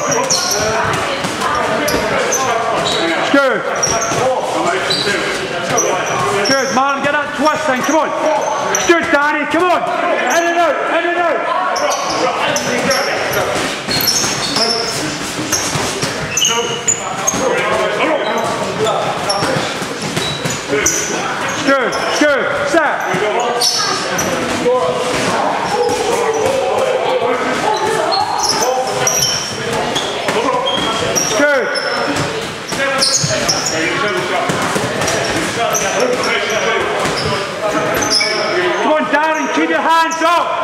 Good. Good, Marlon, get that twist then, come on. Good, Danny, come on. In and out, in and out. Good, good, set. Good. Come on, Darren, keep your hands up.